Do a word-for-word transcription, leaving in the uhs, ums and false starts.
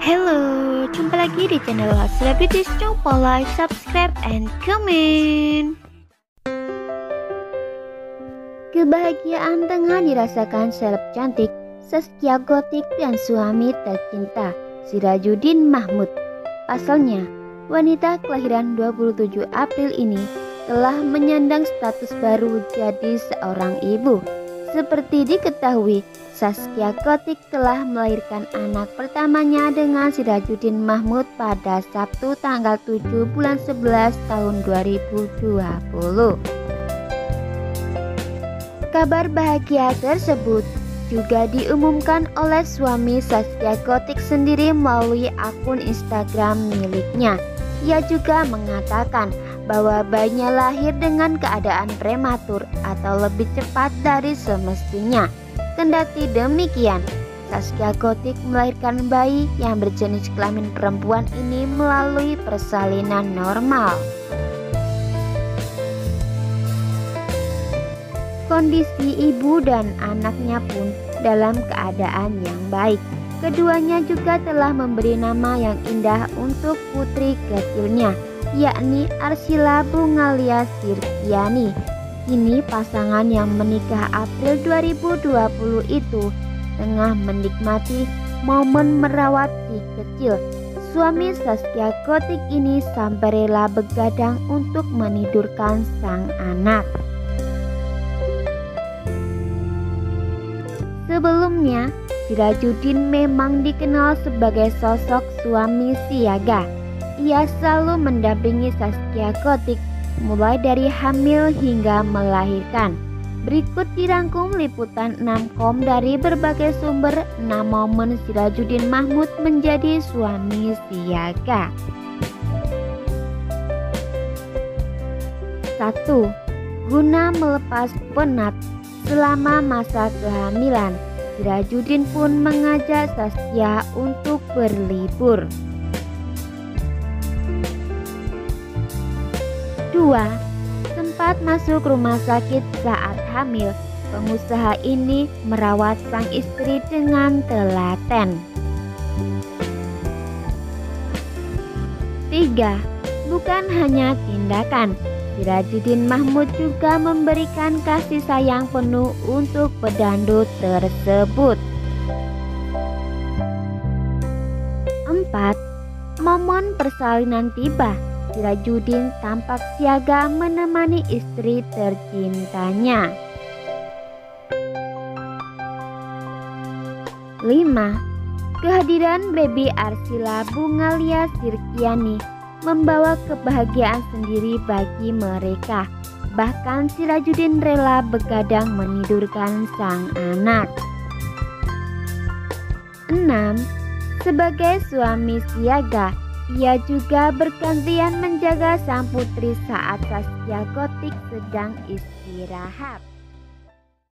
Halo, jumpa lagi di channel Celebrities. Coba like, subscribe, and comment. Kebahagiaan tengah dirasakan seleb cantik Zaskia Gotik dan suami tercinta Sirajuddin Mahmud. Pasalnya, wanita kelahiran dua puluh tujuh April ini telah menyandang status baru jadi seorang ibu. Seperti diketahui, Zaskia Gotik telah melahirkan anak pertamanya dengan Sirajuddin Mahmud pada Sabtu tanggal tujuh bulan sebelas tahun dua ribu dua puluh. Kabar bahagia tersebut juga diumumkan oleh suami Zaskia Gotik sendiri melalui akun Instagram miliknya. Ia juga mengatakan bahwa bayinya lahir dengan keadaan prematur atau lebih cepat dari semestinya. Kendati demikian, Zaskia Gotik melahirkan bayi yang berjenis kelamin perempuan ini melalui persalinan normal. Kondisi ibu dan anaknya pun dalam keadaan yang baik. Keduanya juga telah memberi nama yang indah untuk putri kecilnya, yakni Arsila Bungalia Sirkiani. Kini pasangan yang menikah April dua ribu dua puluh itu tengah menikmati momen merawat si kecil. Suami Zaskia Gotik ini sampai rela begadang untuk menidurkan sang anak. Sebelumnya, Sirajuddin memang dikenal sebagai sosok suami siaga. Ia selalu mendampingi Zaskia Gotik mulai dari hamil hingga melahirkan. Berikut dirangkum liputan enam kom dari berbagai sumber enam momen Sirajuddin Mahmud menjadi suami siaga. satu. Guna melepas penat selama masa kehamilan, Sirajuddin pun mengajak Zaskia untuk berlibur. Dua. Sempat masuk rumah sakit saat hamil, pengusaha ini merawat sang istri dengan telaten. Tiga. Bukan hanya tindakan, Sirajuddin Mahmud juga memberikan kasih sayang penuh untuk pedandut tersebut. Empat. Momen persalinan tiba, Sirajuddin tampak siaga menemani istri tercintanya. Lima. Kehadiran baby Arsila Bungalia Sirkiani membawa kebahagiaan sendiri bagi mereka. Bahkan Sirajuddin rela begadang menidurkan sang anak. Enam. Sebagai suami siaga, ia juga bergantian menjaga sang putri saat Zaskia Gotik sedang istirahat.